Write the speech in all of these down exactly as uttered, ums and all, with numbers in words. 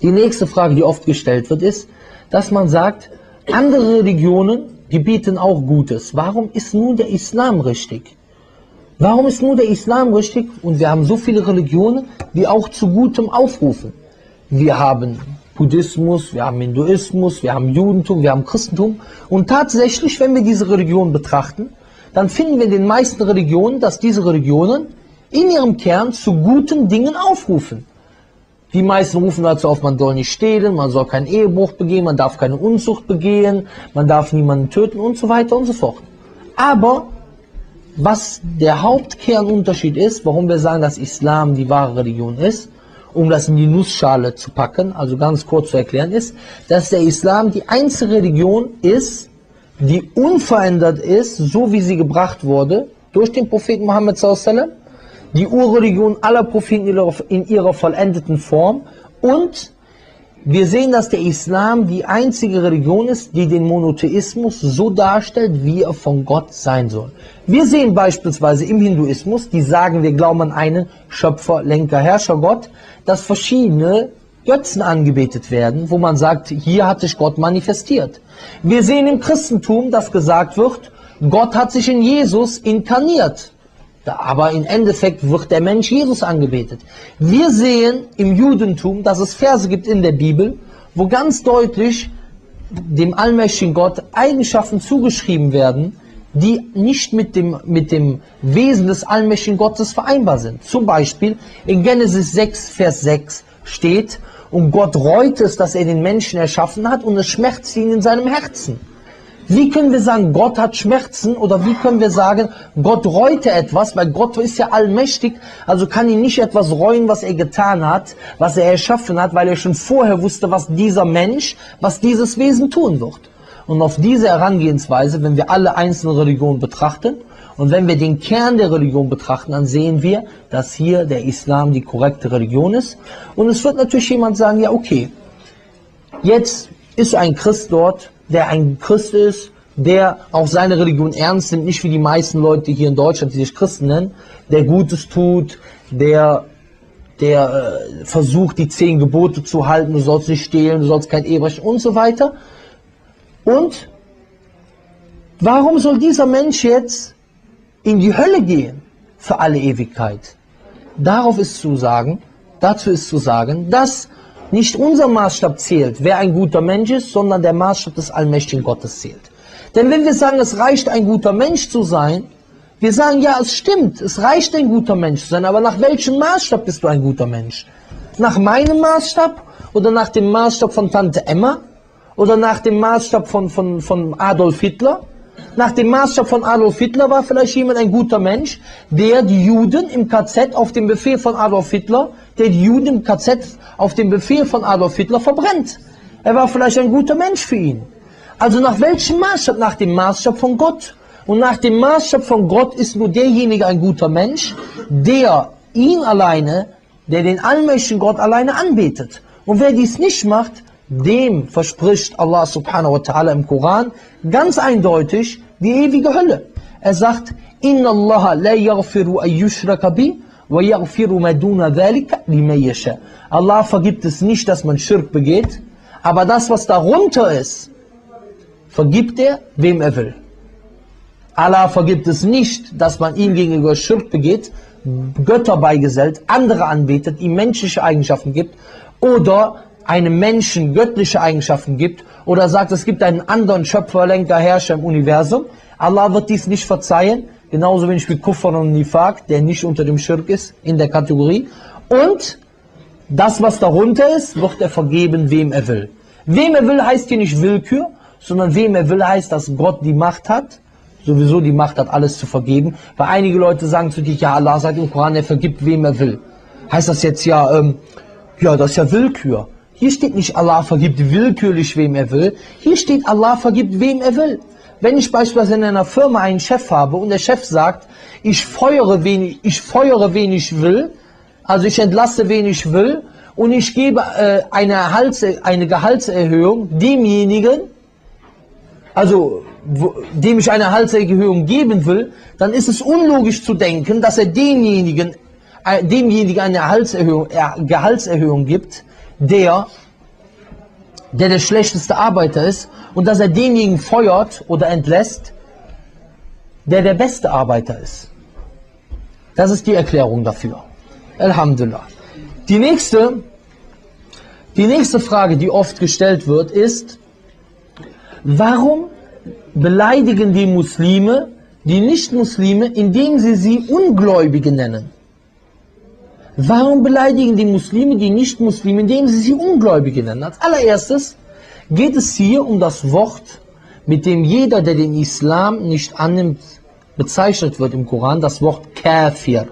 Die nächste Frage, die oft gestellt wird, ist, dass man sagt, andere Religionen, die bieten auch Gutes. Warum ist nun der Islam richtig? Warum ist nur der Islam richtig? Und wir haben so viele Religionen, die auch zu Gutem aufrufen. Wir haben Buddhismus, wir haben Hinduismus, wir haben Judentum, wir haben Christentum. Und tatsächlich, wenn wir diese Religionen betrachten, dann finden wir in den meisten Religionen, dass diese Religionen in ihrem Kern zu guten Dingen aufrufen. Die meisten rufen dazu auf, man soll nicht stehlen, man soll keinen Ehebruch begehen, man darf keine Unzucht begehen, man darf niemanden töten und so weiter und so fort. Aber was der Hauptkernunterschied ist, warum wir sagen, dass Islam die wahre Religion ist, um das in die Nussschale zu packen, also ganz kurz zu erklären, ist, dass der Islam die einzige Religion ist, die unverändert ist, so wie sie gebracht wurde, durch den Propheten Muhammad sallallahu alaihi wasallam, die Urreligion aller Propheten in ihrer, in ihrer vollendeten Form, und wir sehen, dass der Islam die einzige Religion ist, die den Monotheismus so darstellt, wie er von Gott sein soll. Wir sehen beispielsweise im Hinduismus, die sagen, wir glauben an einen Schöpfer, Lenker, Herrscher Gott, dass verschiedene Götzen angebetet werden, wo man sagt, hier hat sich Gott manifestiert. Wir sehen im Christentum, dass gesagt wird, Gott hat sich in Jesus inkarniert. Aber im Endeffekt wird der Mensch Jesus angebetet. Wir sehen im Judentum, dass es Verse gibt in der Bibel, wo ganz deutlich dem allmächtigen Gott Eigenschaften zugeschrieben werden, die nicht mit dem, mit dem Wesen des allmächtigen Gottes vereinbar sind. Zum Beispiel in Genesis sechs, Vers sechs steht, und Gott reut es, dass er den Menschen erschaffen hat, und es schmerzt ihn in seinem Herzen. Wie können wir sagen, Gott hat Schmerzen, oder wie können wir sagen, Gott reute etwas, weil Gott ist ja allmächtig, also kann ihn nicht etwas reuen, was er getan hat, was er erschaffen hat, weil er schon vorher wusste, was dieser Mensch, was dieses Wesen tun wird. Und auf diese Herangehensweise, wenn wir alle einzelnen Religionen betrachten und wenn wir den Kern der Religion betrachten, dann sehen wir, dass hier der Islam die korrekte Religion ist. Und es wird natürlich jemand sagen, ja okay, jetzt ist ein Christ dort, der ein Christ ist, der auch seine Religion ernst nimmt, nicht wie die meisten Leute hier in Deutschland, die sich Christen nennen, der Gutes tut, der, der äh, versucht, die zehn Gebote zu halten, du sollst nicht stehlen, du sollst kein Ehe brechen und so weiter. Und warum soll dieser Mensch jetzt in die Hölle gehen für alle Ewigkeit? Darauf ist zu sagen, dazu ist zu sagen, dass nicht unser Maßstab zählt, wer ein guter Mensch ist, sondern der Maßstab des allmächtigen Gottes zählt. Denn wenn wir sagen, es reicht, ein guter Mensch zu sein, wir sagen, ja, es stimmt, es reicht, ein guter Mensch zu sein, aber nach welchem Maßstab bist du ein guter Mensch? Nach meinem Maßstab oder nach dem Maßstab von Tante Emma? Oder nach dem Maßstab von, von, von Adolf Hitler? Nach dem Maßstab von Adolf Hitler war vielleicht jemand ein guter Mensch, der die Juden im K Z auf den Befehl von Adolf Hitler, der die Juden im K Z auf den Befehl von Adolf Hitler verbrennt. Er war vielleicht ein guter Mensch für ihn. Also nach welchem Maßstab? Nach dem Maßstab von Gott. Und nach dem Maßstab von Gott ist nur derjenige ein guter Mensch, der ihn alleine, der den allmächtigen Gott alleine anbetet. Und wer dies nicht macht, dem verspricht Allah subhanahu wa ta'ala im Koran ganz eindeutig die ewige Hölle. Er sagt, Inna Allah la yaghfiru an yushraka bi wa yaghfiru ma duna dhalika liman yasha. Allah vergibt es nicht, dass man Schirk begeht, aber das, was darunter ist, vergibt er, wem er will. Allah vergibt es nicht, dass man ihm gegenüber Schirk begeht, Götter beigesellt, andere anbetet, ihm menschliche Eigenschaften gibt oder einem Menschen göttliche Eigenschaften gibt oder sagt, es gibt einen anderen Schöpfer, Lenker, Herrscher im Universum. Allah wird dies nicht verzeihen, genauso wenig wie Kufr und Nifaq, der nicht unter dem Schirk ist, in der Kategorie. Und das, was darunter ist, wird er vergeben, wem er will. Wem er will, heißt hier nicht Willkür, sondern wem er will, heißt, dass Gott die Macht hat, sowieso die Macht hat, alles zu vergeben. Weil einige Leute sagen zu dir, ja, Allah sagt im Koran, er vergibt, wem er will. Heißt das jetzt ja, ähm, ja, das ist ja Willkür. Hier steht nicht, Allah vergibt willkürlich, wem er will. Hier steht, Allah vergibt, wem er will. Wenn ich beispielsweise in einer Firma einen Chef habe und der Chef sagt, ich feuere, wen ich, ich, feuere, wen ich will, also ich entlasse, wen ich will, und ich gebe äh, eine, Erhalts, eine Gehaltserhöhung demjenigen, also wo, dem ich eine Gehaltserhöhung geben will, dann ist es unlogisch zu denken, dass er demjenigen, äh, demjenigen eine Gehaltserhöhung, äh, Gehaltserhöhung gibt, der der der schlechteste Arbeiter ist und dass er denjenigen feuert oder entlässt, der der beste Arbeiter ist. Das ist die Erklärung dafür. Alhamdulillah. Die nächste, die nächste Frage, die oft gestellt wird, ist, warum beleidigen die Muslime die Nicht-Muslime, indem sie sie Ungläubige nennen? Warum beleidigen die Muslime die Nicht-Muslime, indem sie sie Ungläubige nennen? Als allererstes geht es hier um das Wort, mit dem jeder, der den Islam nicht annimmt, bezeichnet wird im Koran, das Wort Kafir.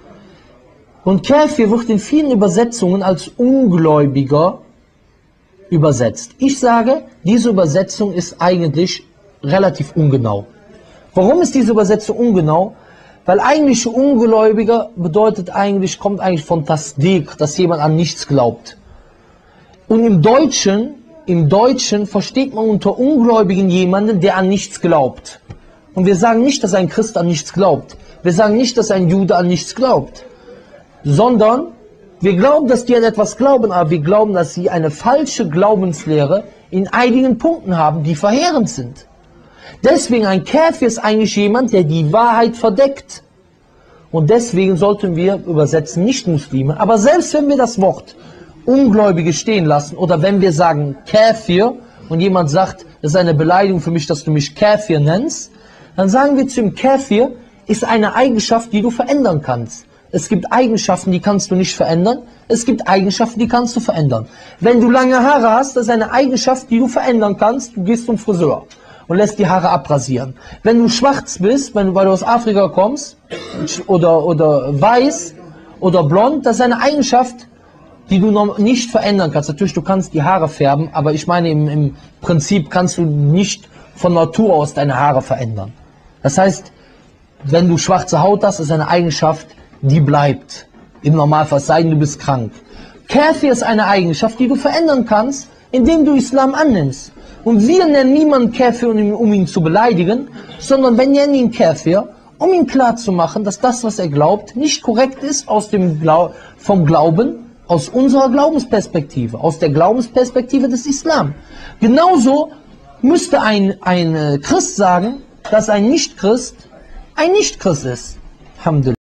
Und Kafir wird in vielen Übersetzungen als Ungläubiger übersetzt. Ich sage, diese Übersetzung ist eigentlich relativ ungenau. Warum ist diese Übersetzung ungenau? Weil eigentlich Ungläubiger bedeutet eigentlich, kommt eigentlich von Tasdik, dass jemand an nichts glaubt. Und im Deutschen, im Deutschen versteht man unter Ungläubigen jemanden, der an nichts glaubt. Und wir sagen nicht, dass ein Christ an nichts glaubt. Wir sagen nicht, dass ein Jude an nichts glaubt. Sondern wir glauben, dass die an etwas glauben, aber wir glauben, dass sie eine falsche Glaubenslehre in einigen Punkten haben, die verheerend sind. Deswegen ein Kafir ist eigentlich jemand, der die Wahrheit verdeckt. Und deswegen sollten wir übersetzen Nicht-Muslime. Aber selbst wenn wir das Wort Ungläubige stehen lassen oder wenn wir sagen Kafir und jemand sagt, es ist eine Beleidigung für mich, dass du mich Kafir nennst, dann sagen wir zu ihm, Kafir ist eine Eigenschaft, die du verändern kannst. Es gibt Eigenschaften, die kannst du nicht verändern. Es gibt Eigenschaften, die kannst du verändern. Wenn du lange Haare hast, das ist eine Eigenschaft, die du verändern kannst. Du gehst zum Friseur und lässt die Haare abrasieren. Wenn du schwarz bist, wenn du, weil du aus Afrika kommst, oder, oder weiß oder blond, das ist eine Eigenschaft, die du noch nicht verändern kannst. Natürlich, du kannst die Haare färben, aber ich meine, im, im Prinzip kannst du nicht von Natur aus deine Haare verändern. Das heißt, wenn du schwarze Haut hast, ist eine Eigenschaft, die bleibt. Im Normalfall, sei denn du bist krank. Kafir ist eine Eigenschaft, die du verändern kannst, indem du Islam annimmst. Und wir nennen niemanden Kafir, um ihn, um ihn zu beleidigen, sondern wir nennen ihn Kafir, um ihm klarzumachen, dass das, was er glaubt, nicht korrekt ist aus dem Glau vom Glauben, aus unserer Glaubensperspektive, aus der Glaubensperspektive des Islam. Genauso müsste ein, ein Christ sagen, dass ein Nicht-Christ ein Nicht-Christ ist. Alhamdulillah.